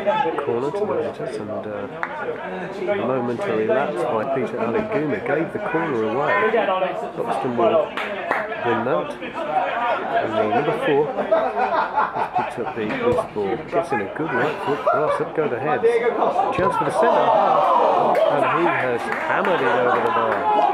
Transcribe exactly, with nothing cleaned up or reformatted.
corner to the letters, and uh, a momentary lapse by Peter Aliguna gave the corner away. Roulston will win that. And the number four has picked up the loose ball, gets in a good right foot cross, up go the heads. Chance for the centre half, and he has hammered it over the bar.